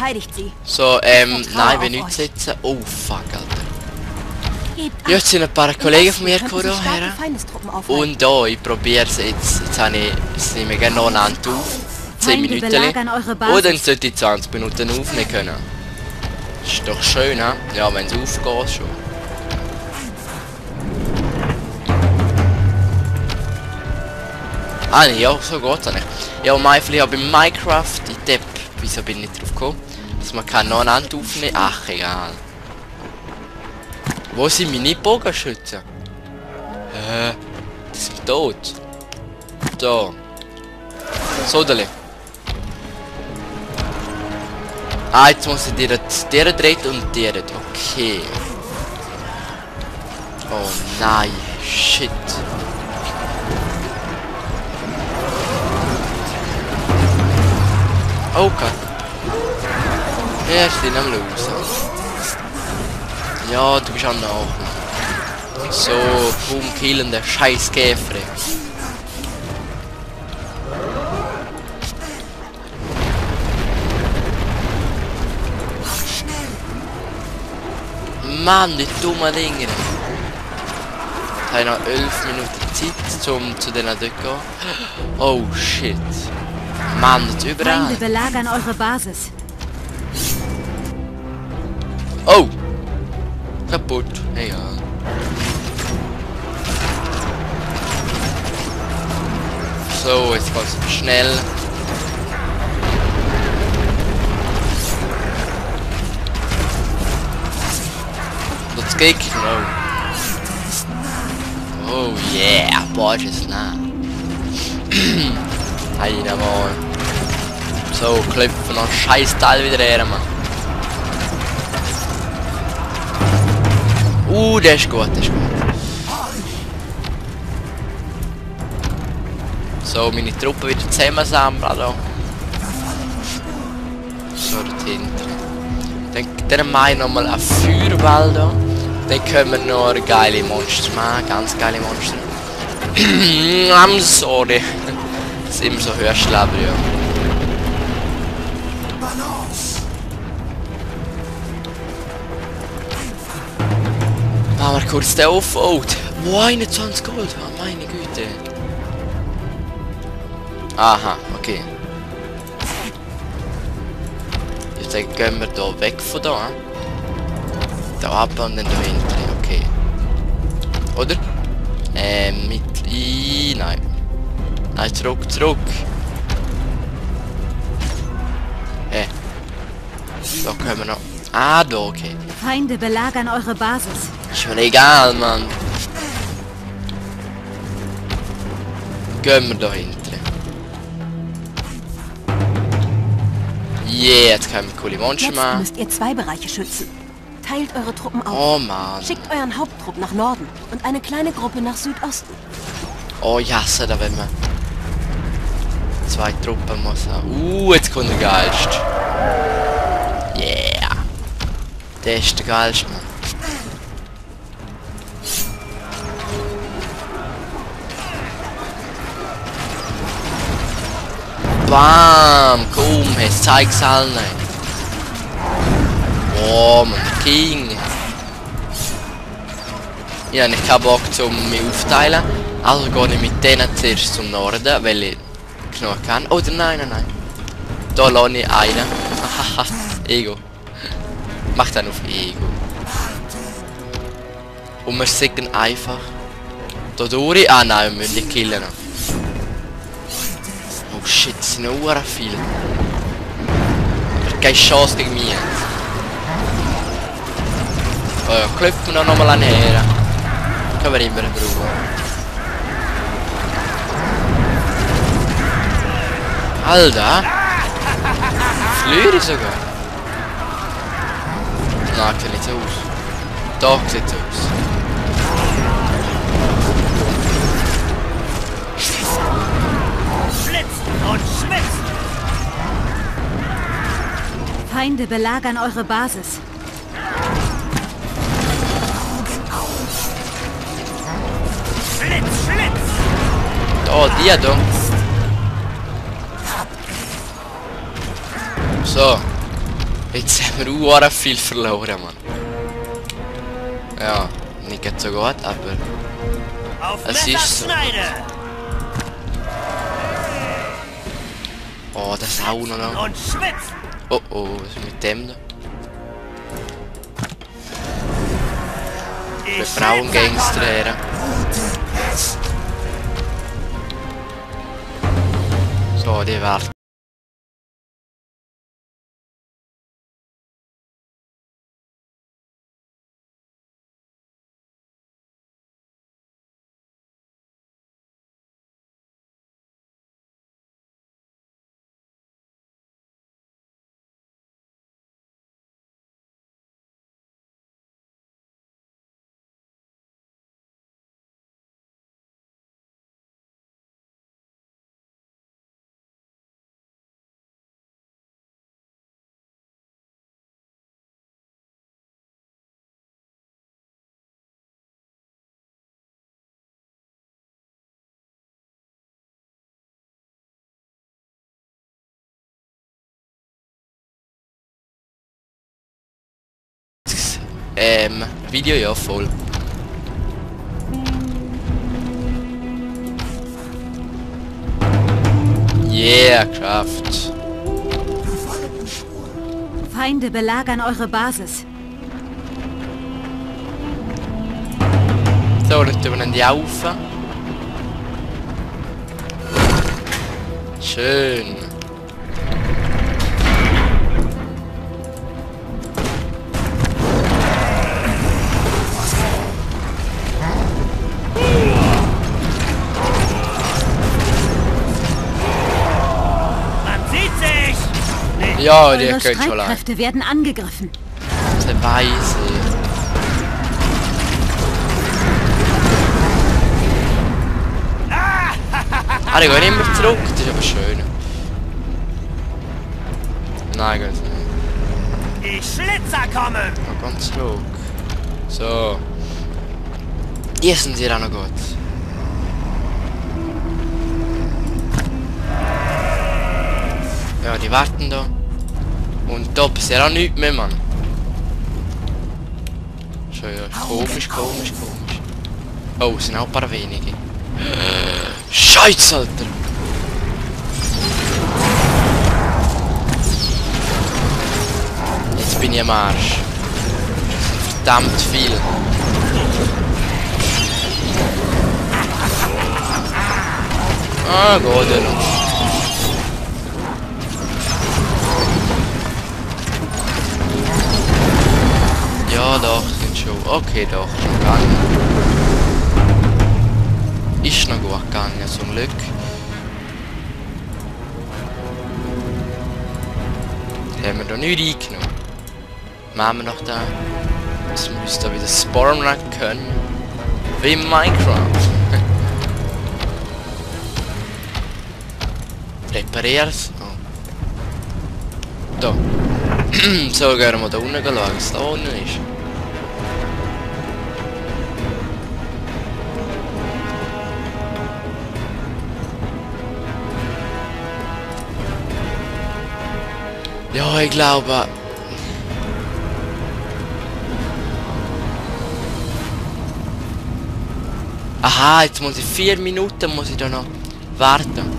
verteidigt sie. So, nein, wir auf nicht euch. setzen. Oh, fuck, Alter. Gebt Ja, jetzt sind ein paar Kollegen von mir gekommen starke her. Feindestruppen aufhalten. Und da, ich probiere es jetzt. Jetzt habe ich, jetzt nehme ich gerne noch eine Hand auf. 10 Feinde Minuten. belagern eure Basis. Und dann sollte ich 20 Minuten aufnehmen können. Ist doch schön, hä? Ja, wenn es aufgeht schon. Ah, nee, ja, so geht's eigentlich. Ja, ich habe in Minecraft die Depp. Wieso bin ich nicht drauf gekommen? Dass man kann noch eine Hand aufnehmen. Ach, egal. Wo sind meine Bogenschützen? Die sind tot. Da. Sodele. Ah, jetzt muss ich dir drehen und dir. Okay. Oh nein. Shit. Okay. Wir sind am Losen. Ja, du bist auch noch. So, boom, killen der scheiß Käfer. Mann, die dummen Dinge. Ich habe noch 11 Minuten Zeit, um zu denen dort zu gehen. Oh shit. Mann, das ist überall. Feinde belagern eure Basis. Oh! Kaputt. Egal. So, jetzt geht's schnell. Das Gegner. Oh yeah, boah, das ist nah. Einer mal. So, klopfen noch scheiß Teil wieder her, Mann. Der ist gut, der ist gut. So, meine Truppe wieder zusammensammeln, also. So, dort hinten. Dann mache ich nochmal ein Feuerball da. Dann können wir noch geile Monster machen, ganz geile Monster. I'm sorry. Das ist immer so Hörschleber, ja. Machen wir kurz den auf. Oh, wow, 21 Gold. Oh, meine Güte. Aha, okay. Jetzt gehen wir hier weg von da. Da ab und dann da hinten. Okay. Oder? Mit... Nein. Nein, zurück. Da können wir noch... Ah, da, okay. Feinde belagern eure Basis. Ist mir egal, Mann. Gehen wir da hinten. Yeah, jetzt können wir coole Monster Jetzt machen. müsst ihr 2 Bereiche schützen. Teilt eure Truppen auf. Oh, Mann. Schickt euren Haupttrupp nach Norden und eine kleine Gruppe nach Südosten. Oh, ich hasse da, wenn man 2 Truppen muss haben. Jetzt kommt der Geilste. Yeah. Der ist der Geilste, Mann. Bam! Komm, jetzt zeig's allen. Oh, Mann, King. Ich habe keinen Bock, um mich aufteilen. Also gehe ich mit denen zuerst zum Norden, weil ich genug kann. Oder nein. Da lasse ich einen. Haha, Ego. Mach dann auf Ego. Und wir sagen einfach. Da durch. Ah nein, wir müssen die killen. Oh shit, es sind noch viele. Aber keine Chance gegen mich. Oh ja, klopfen wir noch mal an her. Können wir immer brauchen. Alter! Flüre sogar! Nein, sieht nicht so aus. Doch, sieht so aus. Schlitzen und schwitzen! Feinde belagern eure Basis. Schlitz! Oh, die da. So. Jetzt haben wir auch viel verloren, Mann. Ja, nicht so gut, aber es ist so. Oh, das ist auch noch. Oh oh, was ist mit dem da? Mit Frauengangster her. So, die warten. Video ja voll. Yeah, geschafft. Feinde belagern eure Basis. So, dann tun wir die auf. Schön. Ja, die können schon lang. Streitkräfte werden angegriffen. Der Weise. Ah, die gehen immer zurück. Das ist aber schön. Nein, geht nicht. Die Schlitzer kommen! Oh, ganz zurück. So. Die sind hier auch noch gut. Ja, die warten da. Und da passiert auch nichts mehr, Mann. Schön, ja. Komisch. Oh, es sind auch ein paar wenige. Scheiße, Alter! Jetzt bin ich am Arsch. Verdammt viel. Ah, geht ja noch. Ja, doch, sind schon. Okay, doch, schon gegangen. Ist noch gut gegangen, zum Glück. Haben wir da nichts eingenommen. Machen wir noch da. Jetzt müsste da wieder spawnen können. Wie in Minecraft. Reparier's. Oh. Da. So, gehen wir mal da unten schauen, was da unten ist. Ja, ich glaube... Aha, jetzt muss ich 4 Minuten muss ich da noch warten.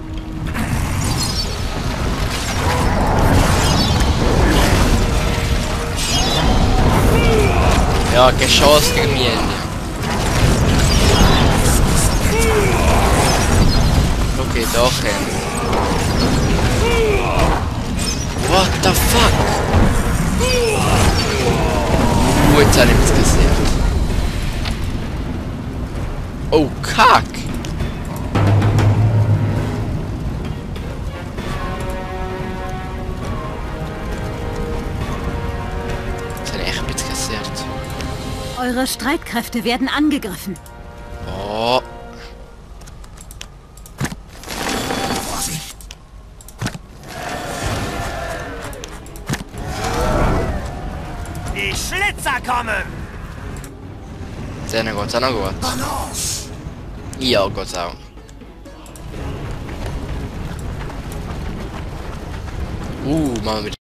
Ja, keine Chance gegen mich. Okay, doch. What the fuck? Jetzt habe ich es gesehen. Oh, kack! Jetzt habe ich echt ein bisschen kassiert. Eure Streitkräfte werden angegriffen. Oh. Die Schlitzer kommen! Denen geht's auch noch gut. Ja, geht's auch. Machen wir